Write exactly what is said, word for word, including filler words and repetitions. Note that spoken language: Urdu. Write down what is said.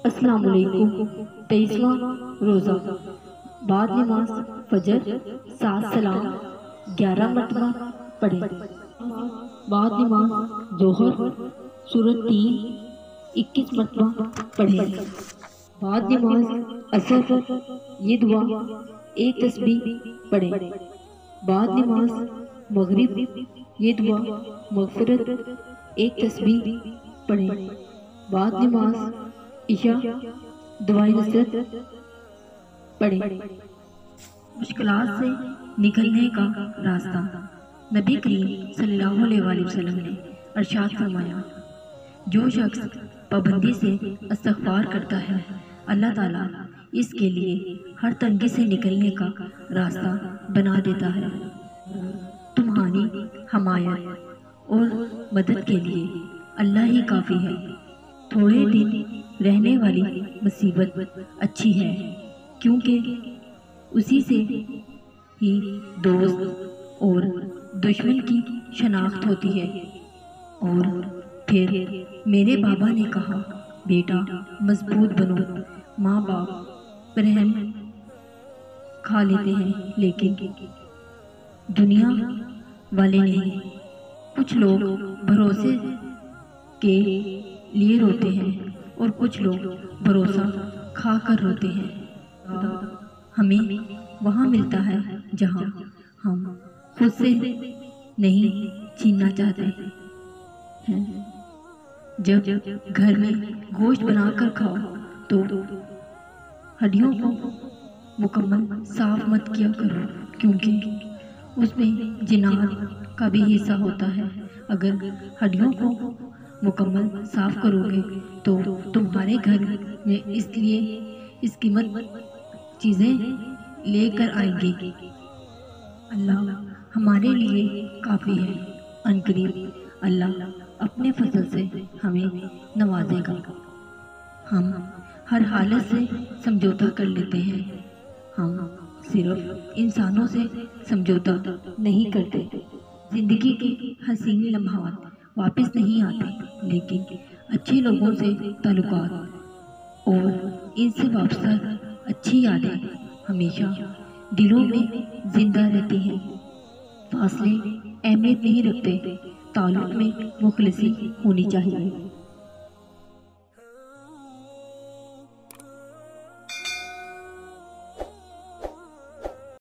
السلام علیکم۔ تیئیسواں روزہ بعد نماز فجر سات سلام گیارہ مرتبہ پڑھیں۔ بعد نماز ظہر سورت تین اکیس مرتبہ پڑھیں۔ بعد نماز عصر یہ دعا ایک تسبیح پڑھیں۔ بعد نماز مغرب یہ دعا مغفرت ایک تسبیح پڑھیں۔ بعد نماز عشاء دعائے نصرت پڑھیں۔ مشکلات سے نکلنے کا راستہ۔ نبی کریم صلی اللہ علیہ وآلہ وسلم نے ارشاد فرمایا، جو شخص پابندی سے استغفار کرتا ہے اللہ تعالیٰ اس کے لیے ہر تنگی سے نکلنے کا راستہ بنا دیتا ہے۔ تمہاری حمایت اور مدد کے لیے اللہ ہی کافی ہے۔ تھوڑے دن رہنے والی مصیبت اچھی ہے، کیونکہ اسی سے ہی دوست اور دشمن کی شناخت ہوتی ہے۔ اور پھر میرے بابا نے کہا، بیٹا مضبوط بنو، ماں باپ رحم کھا لیتے ہیں لیکن دنیا والے نہیں۔ کچھ لوگ بھروسے کے لیے روتے ہیں اور کچھ لوگ بھروسہ کھا کر روتے ہیں۔ ہمیں وہاں ملتا ہے جہاں ہم خود سے نہیں چھیننا چاہتے ہیں۔ جب گھر میں گوشت بنا کر کھاؤ تو ہڈیوں کو مکمل صاف مت کیا کرو، کیونکہ اس میں جنات کا بھی حصہ ہوتا ہے۔ اگر ہڈیوں کو مکمل صاف کرو گے تو تمہارے گھر میں اس لیے اس قیمت چیزیں لے کر آئیں گے۔ اللہ ہمارے لیے کافی ہے۔ عنقریب اللہ اپنے فضل سے ہمیں نوازے گا۔ ہم ہر حالت سے سمجھوتا کر لیتے ہیں۔ ہم صرف انسانوں سے سمجھوتا نہیں کرتے۔ زندگی کے حسین لمحات واپس نہیں آتے، لیکن اچھے لوگوں سے تعلقات اور ان سے وابستہ اچھی یادیں ہمیشہ دلوں میں زندہ رہتی ہیں۔ فاصلے اہمیت نہیں رکھتے، تعلق میں مخلصی ہونی چاہیے۔